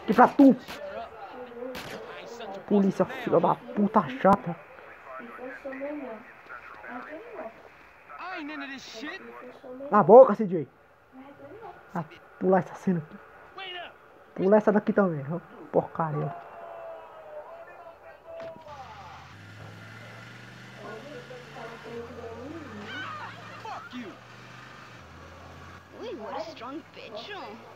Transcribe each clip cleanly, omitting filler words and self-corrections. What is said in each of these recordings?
Aqui pra tu. Polícia, filha da puta chata. Na boca, CJ. Ah, pular essa cena aqui. Pular essa daqui também. Ó. Porcaria. Uy, what a strong pecho.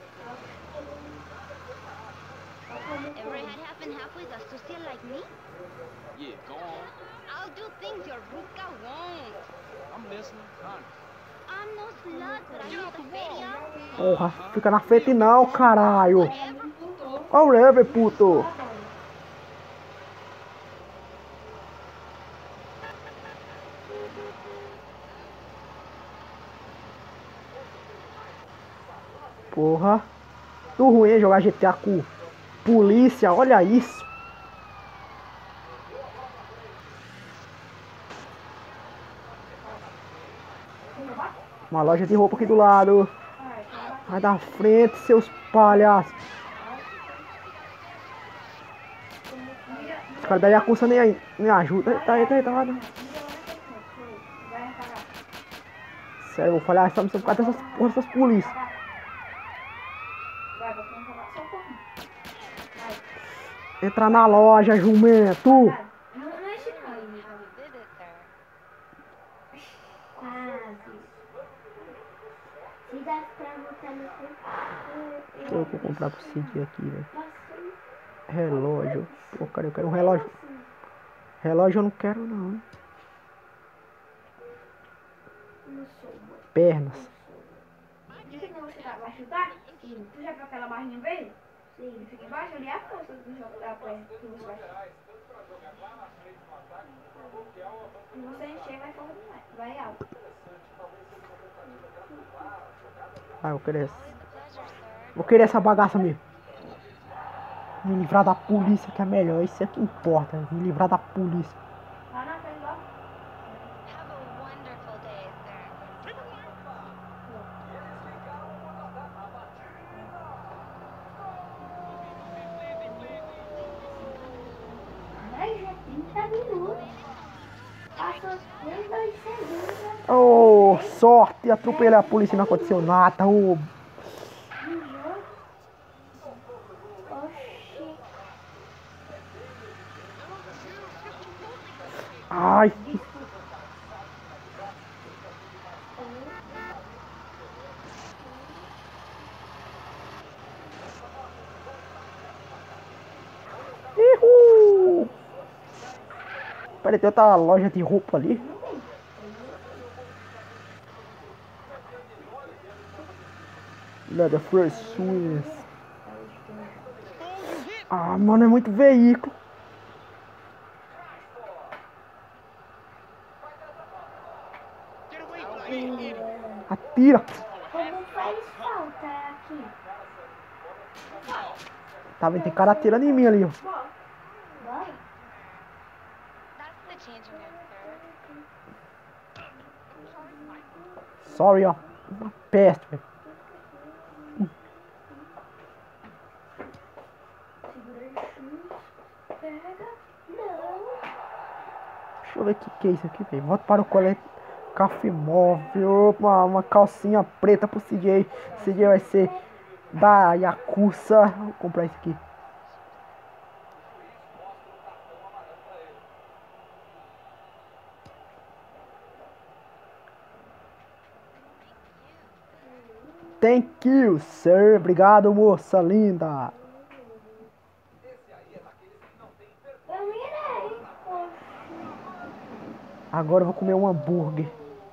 Ever had half and half with a sucia like me? Yeah, go on. I'll do things your ruca won't. I'm listening. Honest. I'm no slut, but I'm not the feria. Porra, fica na frente não, caralho. Whatever, puto. Whatever, puto. Porra. Do ruim é jogar GTA com polícia, olha isso. Uma loja de roupa aqui do lado. Vai da frente, seus palhaços. Os caras da Yakuza nem ajudam. Eita, vai. Sério, eu vou falhar essa missão por causa dessas polícias. Entra na loja, jumento. Eu vou comprar pro Cid aqui, velho. Relógio. Pô, cara, eu quero um relógio. Relógio eu não quero, não. Pernas. Vai chutar? Sim. Tu já viu aquela barrinha verde? Sim. Ele fica embaixo, ali é a força do jogo da perna que você vai chutar. Se você encher, vai força demais. Vai alto. Ah, eu quero essa. Vou querer essa bagaça mesmo. Me livrar da polícia que é melhor. Isso é que importa. Me livrar da polícia. Lá na frente, lá. Have a wonderful day, sir. Ai, já 30 minutos. Passou 2 segundos. Oh, sorte. Atropelei a polícia e não aconteceu nada. Oh. Oxi. Ai. Uhul. Peraí, tem outra loja de roupa ali. Leather First Swiss. Ah, mano, é muito veículo. Atira. Como faz falta aqui? Tá vendo? Tem cara atirando em mim ali, ó. Bora. That's the changing room, sir. Sorry, ó. Uma peste, velho. Pega. Não. Deixa eu ver o que é isso aqui, velho. Volta para o colete. Café móvel. Uma calcinha preta pro CJ. CJ vai ser da Yakuza. Vou comprar isso aqui. Thank you, sir. Obrigado, moça linda. Eu irei. Agora eu vou comer um hambúrguer.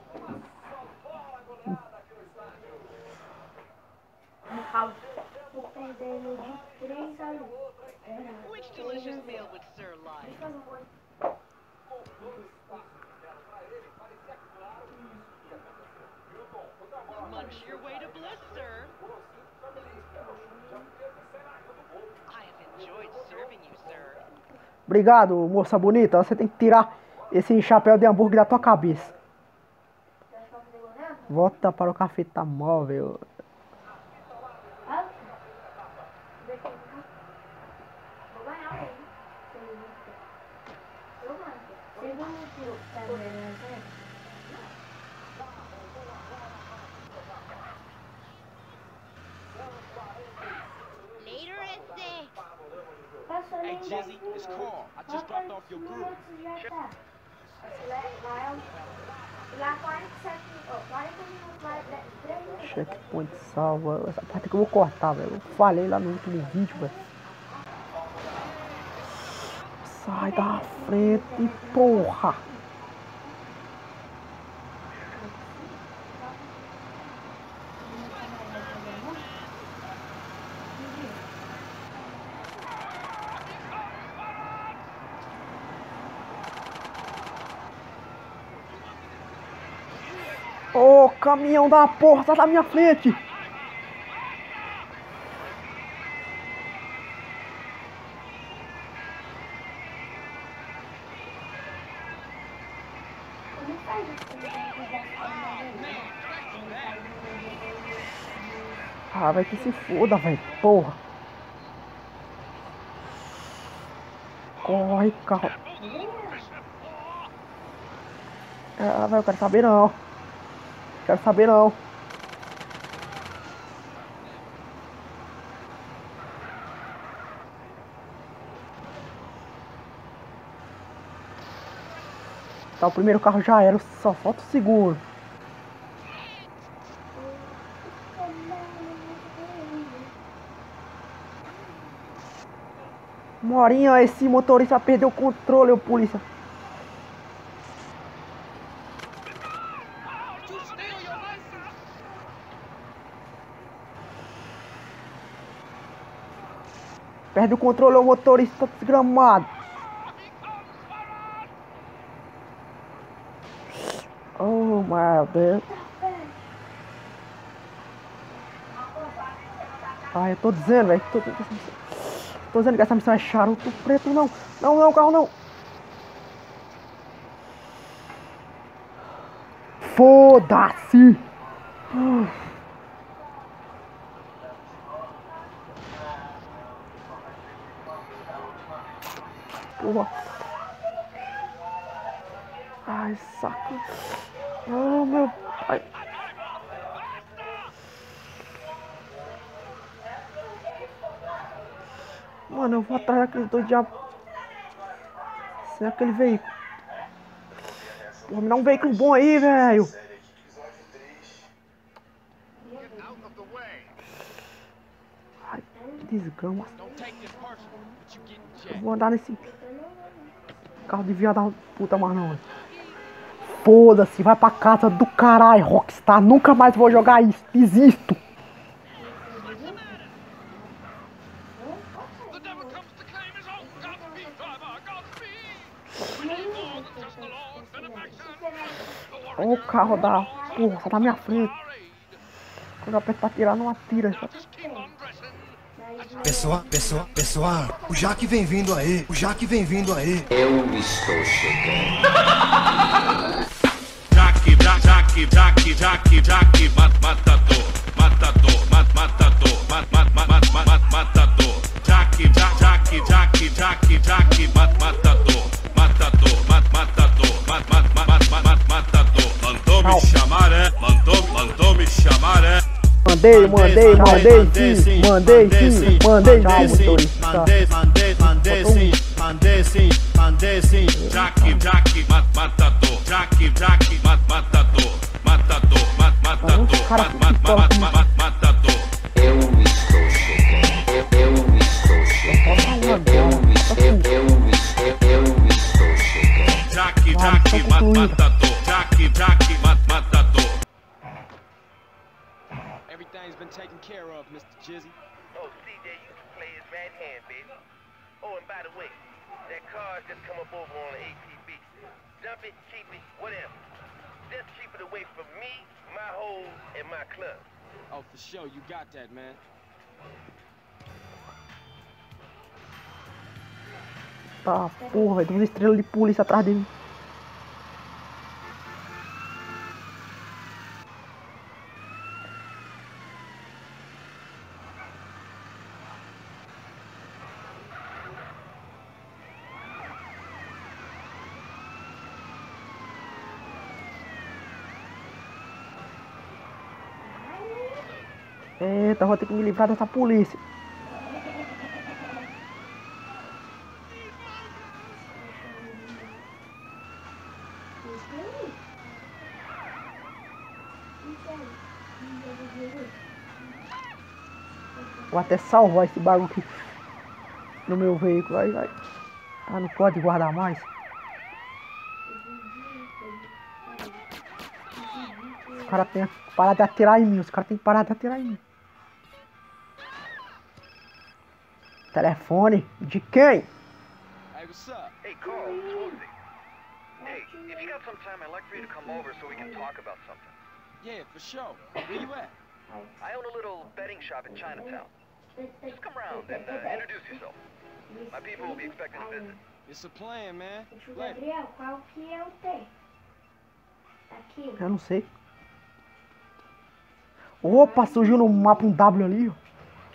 Tô perdendo de 3 a 1. Which delicious meal would Sir like? Munch your way to bliss, sir. I have enjoyed serving you, sir. Obrigado, moça bonita. Você tem que tirar esse chapéu de hambúrguer da tua cabeça. Volta para o café tá móvel. Tá vendo essa aí? Later, esse. Passou Hey, nem Jizzy, 10 it's minutos. Carl. I just dropped off your group. Já tá. Lá 47, 40 minutos, lá 3 minutos. Checkpoint salva. Essa parte que eu vou cortar, velho. Eu falei lá no último vídeo, velho. Sai da frente, porra! Ô, caminhão da porra, sai da minha frente! Como faz isso? Ah, vai que se foda, velho. Porra. Corre, carro. Ah, velho, eu quero saber não. Quero saber não. Tá, o primeiro carro já era, só falta o segundo. Uma horinha, esse motorista perdeu o controle, ô polícia. You steal your license? Perde o controle, ô motorista desgramado. Oh, my Deus. Ah, eu tô dizendo, velho. Tô dizendo que essa missão é charuto preto, não. Não, não, carro não. Foda-se. Porra. Ai, saco. Oh, meu pai. Mano, eu vou atrás daqueles dois diabos. Sem aquele veículo. Porra, me dá um veículo bom aí, velho. Ai, que desgrama. Don't take this personal, but you getting Eu jacked. vou andar nesse carro de viado da puta mais não, velho. Foda-se, vai pra casa do caralho, Rockstar. Nunca mais vou jogar isso. Desisto. The devil comes to claim his own. Godspeed, driver, Godspeed. We need more than just the Lord's benediction. Ó o carro da porra, tá na minha frente. Parade. Quando eu aperto pra tirar, não atira. Just keep on dressing. Pessoal, o Jaque vem vindo aí, o Jaque vem vindo aí. Eu estou chegando. Jaque, matador, matador, matador. Jaque, matador. Mandou me chamar, é? Mandou me chamar, é? Mandei sim. Tchau, motorista. Mandei sim. Jaque, matador. Jaque, matador. Matador. Eu estou chegando. Eu estou chegando. Eu estou chegando. Jaque, matador. Jaque, matador. Everything's been taken care of, Mr. Jizzy. Oh, CJ used to play his right hand, baby. Oh, and by the way, that car just come up over on the ATV. Jump it, keep it, whatever. Just keep it away from me, my hoes, and my club. Oh, for sure, you got that, man. Tá, porra, velho. Tem umas estrelas de polícia atrás de mim. Eita, vou ter que me livrar dessa polícia. Vou até salvar esse bagulho aqui no meu veículo. Aí, vai. Ah, não pode guardar mais. Os caras têm que parar de atirar em mim. Os caras têm que parar de atirar em mim. Telefone de quem? Hey, what's up? Hey, Carl, it's Woozy. Hey, if you got some time, I'd like for you to come over so we can talk about something. Yeah, for sure. Where you at? I own a little betting shop in Chinatown. Just come around and introduce yourself. My people will be expecting a visit. It's a plan, man. Tio Later. Gabriel, qual que é o T? Aqui. Eu não sei. Opa, surgiu no mapa um W ali, ó.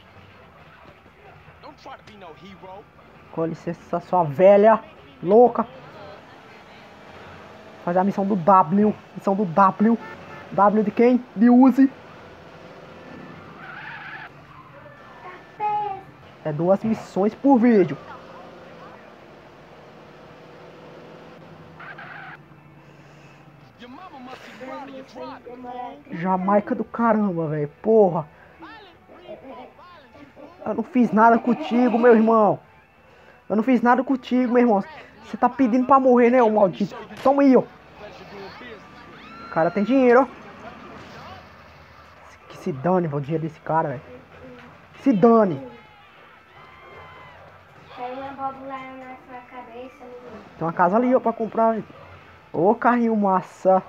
Don't try to be no hero. Com licença, sua velha louca. Fazer a missão do W. Missão do W. W de quem? De Uzi. É 2 missões por vídeo. Your mama must be proud of you driving. Jamaica do caramba, velho. Porra. Eu não fiz nada contigo, meu irmão. Eu não fiz nada contigo, meu irmão. Você tá pedindo pra morrer, né, ô maldito? Toma aí, ó. O cara tem dinheiro, ó. Que se dane, o dinheiro desse cara, velho. Se dane. Caiu uma bola na sua cabeça, menino. Tem uma casa ali, ó, pra comprar, velho. Ô, carrinho massa.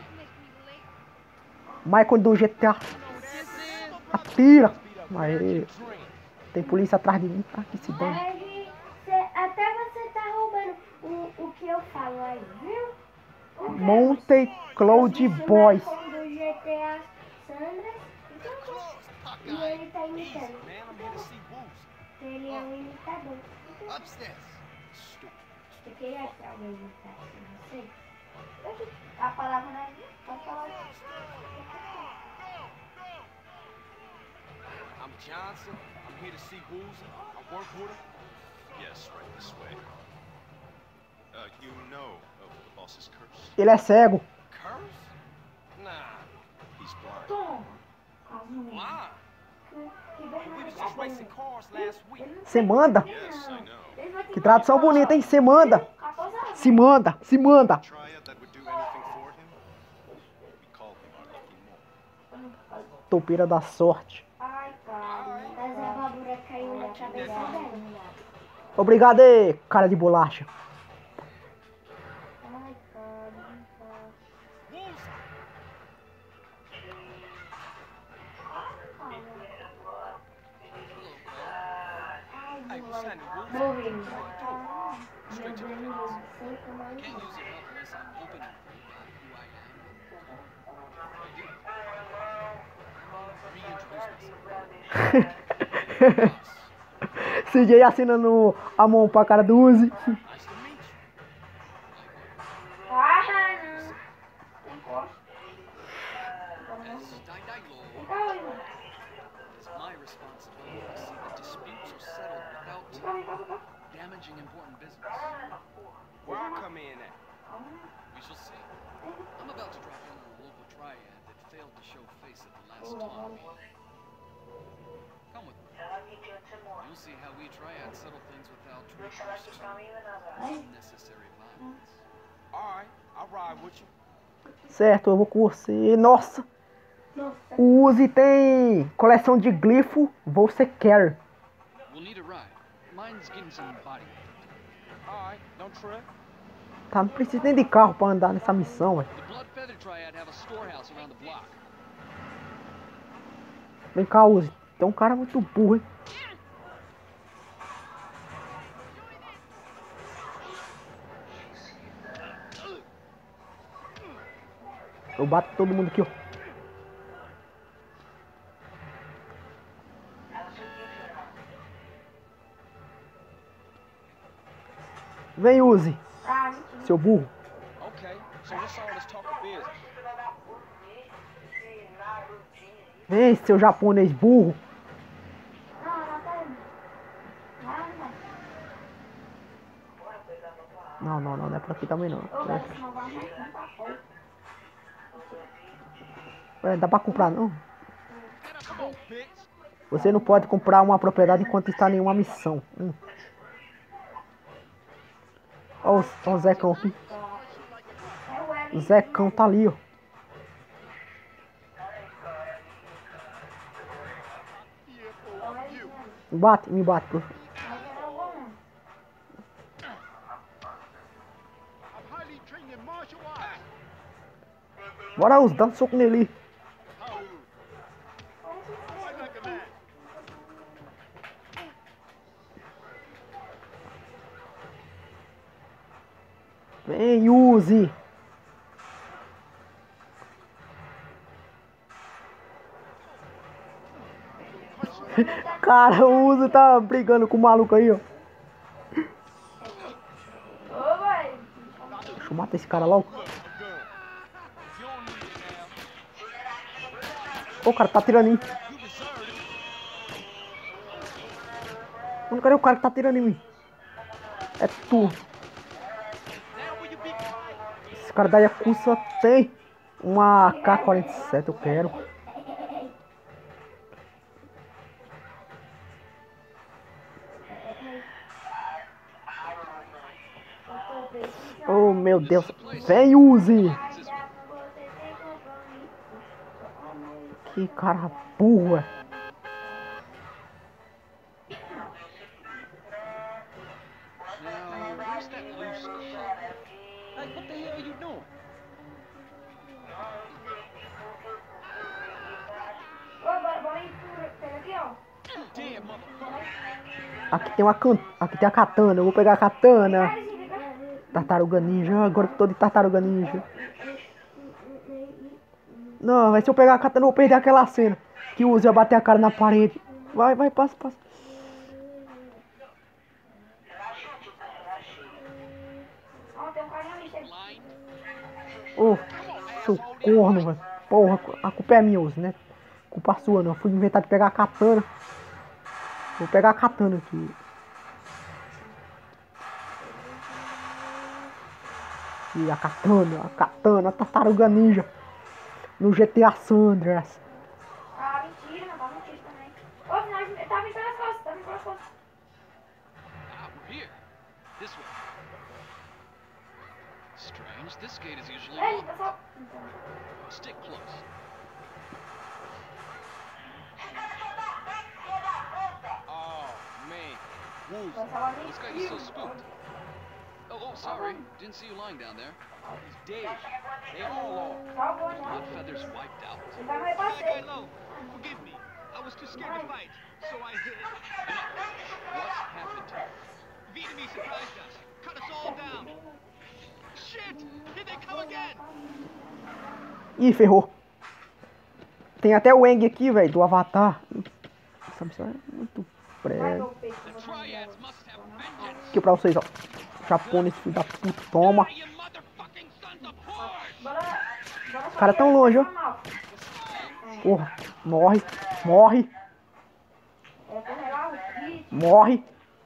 Michael do GTA. Atira. Aê. Tem polícia atrás de mim. Ah, que se dane. Aí, até você tá roubando o que eu falo aí, viu? Monte Cloud Boys. Do GTA Sandra. E ele tá imitando. Man, I'm here to see Woozy. Ele é um imitador. Upstairs. Você queria que alguém imitasse você? A palavra não é... Pode falar. I'm Johnson. I'm here to see Woozy. I work with him. Yes, right this way. You know of the boss's curse? Ele é cego. Curse? Nah, He's blind. Tom. Calma. blind. Que We was just racing cars last week. Você manda? Yes, I know. Que tradução bonita, hein? Você manda. Se manda. Se manda. Triad that would do anything for him? We call him our lucky mole. Topeira da sorte. Ai, cara. Mas a babura caiu na cabeça dela. Obrigado aí, cara de bolacha. Ai, cara. Woozy. Hey, what's happening, Woozy? Moving. Straight to the Lembrando business. do sem comando. Can't use your help unless I'm open and free about who I am. Reintroduce myself. CJ assinando a mão pra cara do Uzi. Nice to meet you. Ah, não. Não posso. This is Dai Dai Law. Ai, It's my responsibility to see that disputes are settled without damaging important business. Where I come in at? We shall see. I'm about to drop in on a local triad that failed to show face at the last time. Come with me. You'll see how we triad settle things without recourse to unnecessary violence. Alright, I'll ride with you. Certo, eu vou com você. Nossa, nossa. o Uzi tem coleção de glifo. Você quer? We'll need a ride. Mine's getting some body. Alright, don't trip. Tá, não precisa nem de carro pra andar nessa missão, velho. The Blood Feather Triad have a storehouse around the block. Vem cá, Uzi. Tem um cara muito burro, hein? Eu bato todo mundo aqui, ó. Vem, Uzi, Ah, seu burro. Okay, so what's all this talk of business? Vem, seu japonês burro. Não, não tá indo. Vai. Não é por aqui também não. Ô, velho, senão vai mais tempo pra fora. Dá pra comprar não? Você não pode comprar uma propriedade enquanto está em uma missão. Ó o Zecão aqui. É o L. O Zecão tá ali, ó. Me bate, pô. Bora, Uzi, dá um soco nele. Vem, Uzi. Cara, o Uzi tá brigando com o maluco aí, ó. Ô, velho. Deixa eu matar esse cara logo. Ô, o cara tá atirando em mim. Mano, cadê o cara que tá atirando em mim? É tu. Esse cara da Yakuza tem uma AK-47, eu quero. Oh, meu Deus. Vem, Uzi. Que cara burro. Now, where's that loose car? Like, what the hell are you doing? Ô, bora aí, pega aqui, ó. Damn, motherfucker. Aqui tem a katana. Eu vou pegar a katana. Tartaruga Ninja. Agora eu tô de Tartaruga Ninja. Não, mas se eu pegar a katana eu vou perder aquela cena que o Uzi ia bater a cara na parede. Vai, passa. Ó, tem um carinha ali, chega. Ô, seu corno, velho. Porra, a culpa é minha, Uzi, né? Culpa sua, não. Eu fui inventar de pegar a katana. Vou pegar a katana aqui. E a katana, a Tartaruga Ninja. No GTA San Andreas. Ah, mentira, não tá mentira também. Ô, final, tá vindo pelas costas, Ah, we're here. This way. Strange. This gate is usually Ei, locked. tá só... Stick close. Oh, man. Woo. This guy is so spooked. Oh, sorry. Didn't see you lying down there. He's dead. They all are. Salvou, Blood né? feathers wiped out. Ele vai morrer pra sempre. Low, forgive me. I was too scared to fight, so I hid. What's happened to you? Vietnamese surprised us, cut us all down. Shit! Here they come again! Ih, ferrou. Tem até o Eng aqui, velho, do Avatar. Essa missão é muito Vai, breve. meu peito. The Triads must have vengeance. Aqui pra vocês, ó. Japonês, filho da puta, toma. You motherfucking sons of whores! Bora Os caras tão longe, ó. Porra, morre. É, carregar o kit. Morre.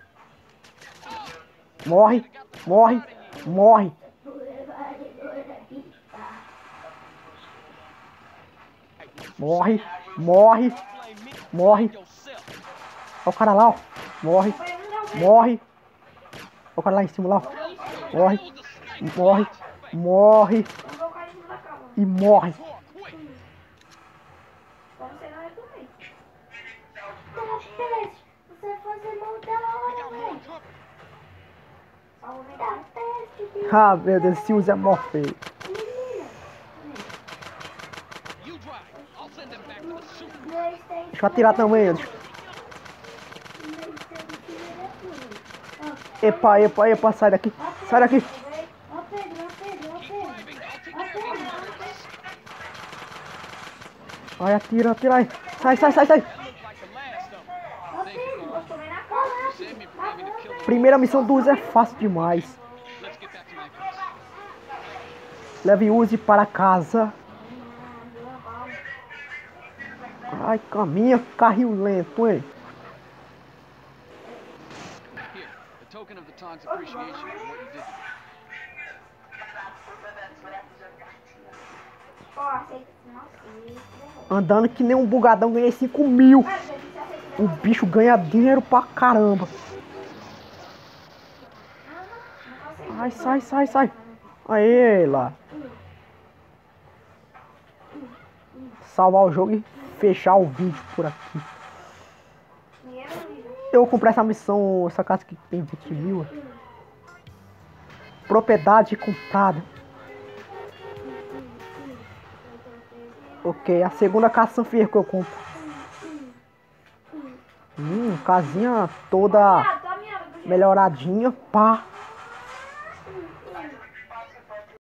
Olha o cara lá, ó. Morre. Olha o cara lá em cima, lá, ó. Morre. Vamos colocar em cima da cama. E morre. Só não sei nada também. Você vai fazer mal da hora, velho. Salve, velho. Ah, meu Deus, esse Uzi é mó feio. You drive. I'll send them back to the soup. Deixa eu atirar também eles. Epa, sai daqui. Sai daqui. Ó, Pedro. Vai, atira aí. Sai. Like the last of them. Ó, Pedro, gostou bem na cara. Save me from having to kill them. Primeira missão do Uzi é fácil demais. Let's get back to my place. Leve Uzi para casa. Ai, caminha, carrinho lento, hein? Here, a token of the Tong's appreciation for what you did to me. Ó, aceita. Nossa, isso. Andando que nem um bugadão, ganhei 5 mil. Cara, já disse aceita. O bicho ganha dinheiro pra caramba. Ai, sai, sai, sai. Aê, lá. Salvar o jogo e fechar o vídeo por aqui. Eu vou comprar essa missão, essa casa que tem 20 mil. Propriedade comprada. Ok, a segunda casa San Fierro que eu compro. Casinha toda melhoradinha, pá.